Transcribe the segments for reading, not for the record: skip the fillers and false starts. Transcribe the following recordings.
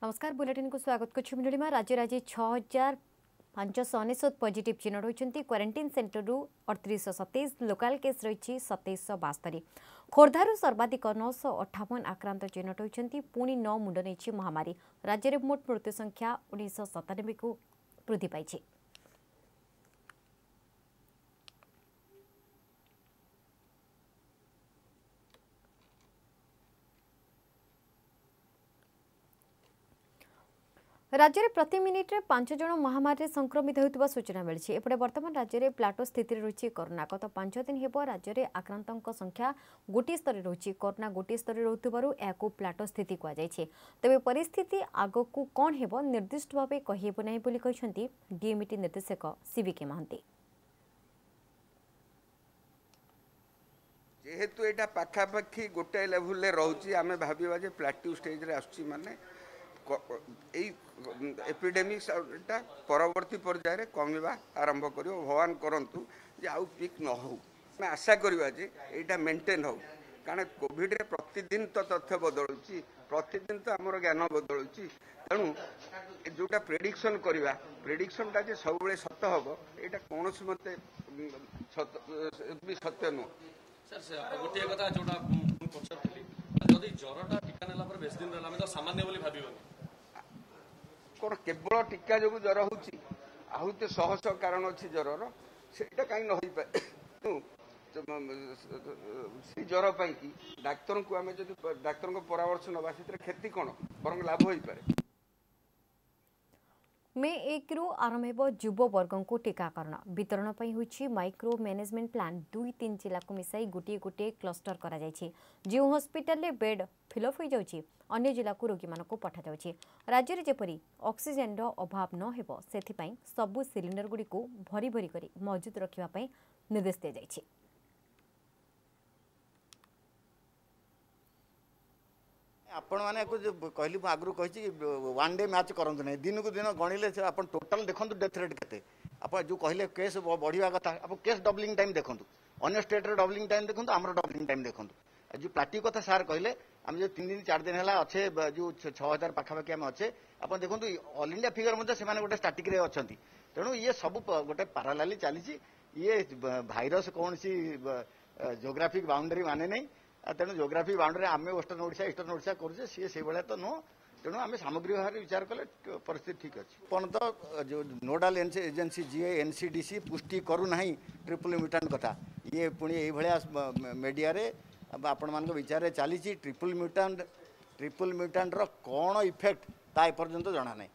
नमस्कार बुलेटिन को स्वागत कर राज्य राज्य 6599 पॉजिटिव चिन्ह रही क्वारंटाइन सेंटर 3827 लोकाल केस रही 2772 खोर्धारू सर्वाधिक 958 आक्रांत चिन्ह रही पुणी 9 मुंड नहीं महामारी राज्य में मोट मृत्यु संख्या 1997 को वृद्धि पाई। राज्य में प्रति मिनिट रे 5 जन महामारी संक्रमित होता सूचना मिली। एपटे वर्तमान राज्य में प्लाटो स्थिति रही कोरोना गत 5 दिन हेब राज्य में आक्रांतों संख्या गोटे स्तर रही कोरोना गोटे स्तर रही प्लाटो स्थिति कहुई। तेज परिस्थिति आग को कौन हेब निर्दिष्ट भाव कहीहेब ना डीएमईटी निर्देशक सीबीके महांती। जेहेतु यहाँ पाखापाखि गोटे लेवल रोचे आम भावा प्लाट्यू स्टेज रे आसुची माने एपिडेमिक्स परवर्ती पर्यायर कमिबा आरंभ कर भगवान करंतु जे आउ पिक न हो मैं आशा करवा जे एटा मेंटेन हो कारण कोविड रे प्रतिदिन तो तथ्य बदलुची प्रतिदिन तो आमर ज्ञान बदलुची तेणु जोटा प्रेडिक्शन करवा प्रेडिक्शन टा जे सब बेले सत हम एटा कौन मते सत्य नुह। सर गोटे कथा जोटा पचारली जदि ज्वरटा टीका नेला पर 20 दिन रहला में तो सामान्य बोली भाबिबनी कौन केवल टीका जो ज्वर होती आहु तो शह शह कारण अच्छी ज्वर से कहीं न हो पाए से ज्वर कि डाक्तर को आम जो डाक्तर को परामर्श नवा से क्षति कौन बर लाभ हो पाए। मे 1 रु आरंभ हो युववर्ग को टीकाकरण वितरण होछि माइक्रो मैनेजमेंट प्लान 2-3 जिला को मिसाई गोटे गोटे क्लस्टर करा जायछि। जो हॉस्पिटल रे बेड फिलअप हो जाउछि अन्य जिला को रोगी मानक पठा जाउछि। राज्य रे जेपरि ऑक्सीजन रो अभाव न हेबो सेथि सबु सिलिंडर गुडी को भरी भरी करी मौजूद रखिबा पई निर्देश दे जायछि। आपण माने कहली आगु कही वन डे मैच करंतु नहीं दिन को दिन गणिले आप टोटाल देखो डेथ रेट केते आप जो कहले केस बढ़िया कथा आप केस डबलिंग टाइम देखो अन्य स्टेट रे डबलिंग टाइम देखो आमर डबलिंग टाइम देखो जो प्लाटी कथा सार कहले आम जो 3 दिन 4 दिन है अच्छे जो 6000 पाखापाखि आम अच्छे आप देखो ऑल इंडिया फिगर मध्य गोटे स्टाटिक रे अच्छा तेणु ये सब गोटे पारालाली चली ये भाइरस कौन सी जोग्राफिक बाउंड्री माने नहीं तेणु जोग्राफी बाउंड्री आम वेस्टर्न ओडिशा ईस्टर्न ओडिशा करुचे सी से भाया तो नुह तेणु आम सामग्री भाव विचार कले परिस्थिति ठीक अच्छे अपन तो जो नोडाल एजेंसी जीए एनसीडीसी पुष्टि करूना ट्रिपल म्यूटांट कथा ये पुणी ये मीडिया रे आपण मान विचार चली ट्रिपल म्यूटांट कौन इफेक्ट ता एपर्यंत जना नहीं।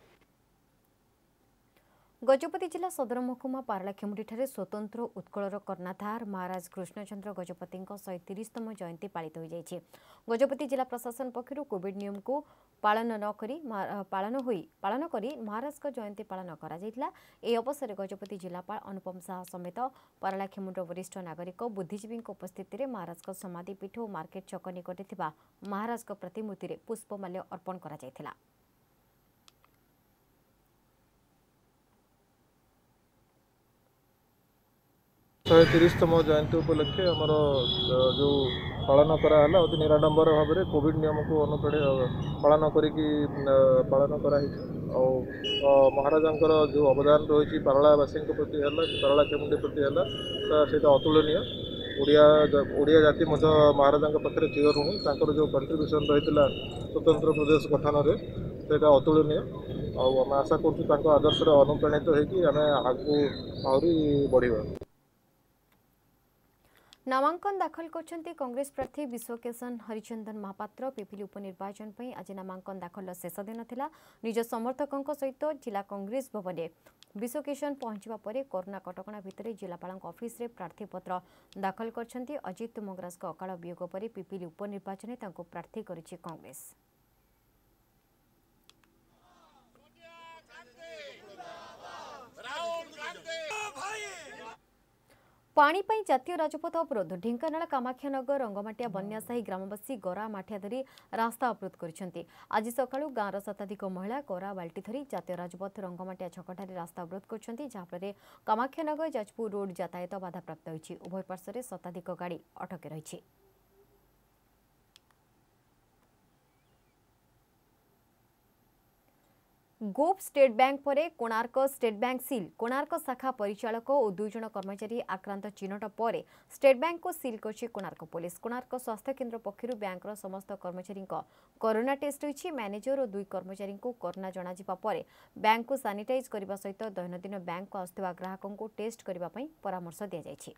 गजपति जिला सदर महकुमा पारलाखेमुंडी ठारे स्वतंत्र उत्कलर कर्णाधार महाराज कृष्णचंद्र गजपति 130तम जयंती पालित हो जाइए। गजपति जिला प्रशासन पक्षर कोविड नियम को पालन करी महाराज जयंती पालन करा जायतिला। ए अवसर में गजपति जिलापाल अनुपम साहा समेत पारलाखेमुंड वरिष्ठ नागरिक बुद्धिजीवी उपस्थित में महाराज समाधिपीठ और मार्केट छक निकटे थिबा महाराज प्रतिमूर्ति में पुष्पमाल्य अर्पण करा जायतिला। शहे 30तम जयंती उपलक्षे आमर जो पालन कराला अति निराडंबर भाव में कोविड नियम को पालन कराई महाराजा जो अवदान रही पारलावासी प्रति पारलाखेमुंडी प्रति है अतुलनीय। ओडिया जाति महाराजा पाखे चिरऋणी जो कंट्रीब्यूशन रही स्वतंत्र प्रदेश गठन में से अतुलनीय आम आशा कर आदर्श अनुप्राणित होमें आगे आहरी बढ़ा। नामांकन दाखल करछन्ती कांग्रेस प्रार्थी विश्वकेशन हरिचंदन महापात्र पिपिली उपनिर्वाचन पर आज नामांकन दाखल शेष दिन थिला। निज समर्थकों सहित जिला कांग्रेस भवन में विश्वकेशन पहुंचवा परे कोरोना कटकणा भितर जिलापाल ऑफिस रे प्रार्थीपत्र दाखल करछन्ती। अजित मंगराज अकाल वियोग पर पिपिली उपनिर्वाचन में तांको प्रार्थी करिछि कांग्रेस। पानी पाई जातीय राजपथ अवरोध ढेंकानाल कामाख्यानगर रंगमाटिया बन्यासाही ग्रामवासी गरा माठिया धरी रास्ता अवरोध करिसेंती। आज सकाळु गाँवर शताधिक महिला गरा बाल्टी धरी जातीय राजपथ रंगमाटिया छकठारे रास्ता अवरोध करिसेंती जहाँफल कामाख्यानगर जाजपुर रोड यातायात बाधाप्राप्त होइछि। उभय पार्श्व में शताधिक गाड़ी अटकी रही। गोप स्टेट बैंक परे Konark state bank seal Konark शाखा परिचालक और 2 जन कर्मचारी आक्रांत चिन्हट पर स्टेट बैंक को सील कर कोणार्क पुलिस। कोणार्क स्वास्थ्य केन्द्र पक्षर बैंक समस्त कर्मचारी कोरोना टेस्ट होती। मैनेजर और 2 कर्मचारी को कोरोना जनाजिबा पर बैंक को सानिटाइज करने सहित दैनंदिन बैंक को आसुवा ग्राहकों को टेस्ट करने परामर्श दी जाएगी।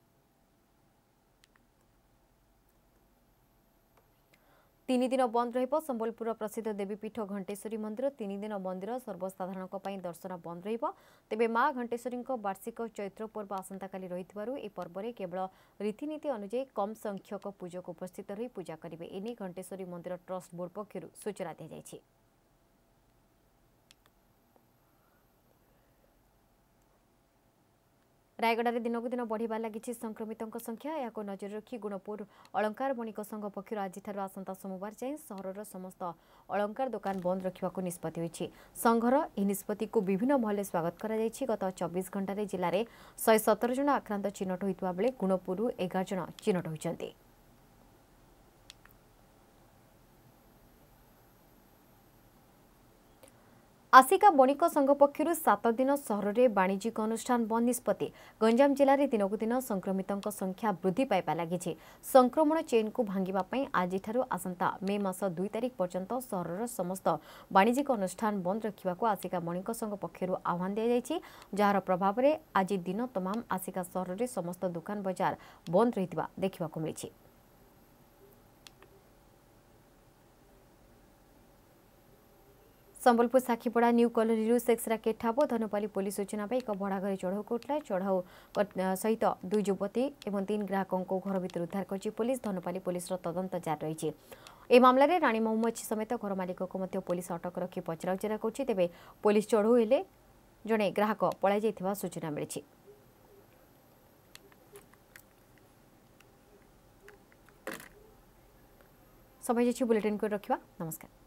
3 दिन बंद रहिबो। संबलपुर प्रसिद्ध देवीपीठ घंटेश्वरी मंदिर 3 दिन मंदिर सर्वसाधारण दर्शन बंद रहिबो। तेबे मां घंटेश्वरी वार्षिक चैत्र पर्व आसंताकाली रहितबारु ए पर्व में केवल रीतिनीति अनुसार कम संख्यक पूजक उपस्थित रही पूजा करेंगे। एने घंटेश्वरी मंदिर ट्रस्ट बोर्ड पक्षर सूचना दी जाएगी। रायगड़ा में दिनकू दिन बढ़िबार लगी संक्रमितों संख्या। या नजर रखी गुणपुर अलंकार बणिक संघ पक्षर आज आसंता सोमवार जाए सहरर समस्त अलंकार दुकान बंद रखा निष्पत्ति होइछि। संघर यह निष्पत्ति को विभिन्न महल स्वागत करा जाइछि। गत 24 घंटे जिले में 117 जन आक्रांत चिन्हट होता बेले गुणपुर 11 जन चिन्हट होइछन्ति। आसिका बणिक संघ पक्षर 7 दिन सहर में वाणिज्यिक अनुष्ठान बंद निष्पत्ति। गंजाम जिले में दिनकू दिन संक्रमितों संख्या वृद्धि पाइबा लगी। संक्रमण चेन को भांगिबा आज आसंता मे मास 2 तारिख पर्यंत सहर समस्त वाणिज्यिक अनुष्ठान बंद रखा आसिका बणिक संघ पक्षर आह्वान दी जाइछि। जार प्रभाव में आज दिन तमाम आसिका सहर में समस्त दुकान बजार बंद रहितबा देखिबाकु मिलिछि। Sambalpur Sakhipada new colony sex racket ठाब धनुपाली पुलिस सूचना पर एक भड़ा घर चढ़ाऊ करता। चढ़ाऊ सहित 2 युवती और 3 ग्राहकों को घर भर उद्धार कर पुलिस। धनुपाली पुलिस तदंत जारी रही। ए मामले में राणी महुमच्छी समेत घर मालिक को पुलिस अटक रखी पचराउचरा कर तेज पुलिस चढ़ाऊ हेले जड़े ग्राहक पलाई जाइथिबा सूचना मिली। समय बुलेटिन को रखा। नमस्कार।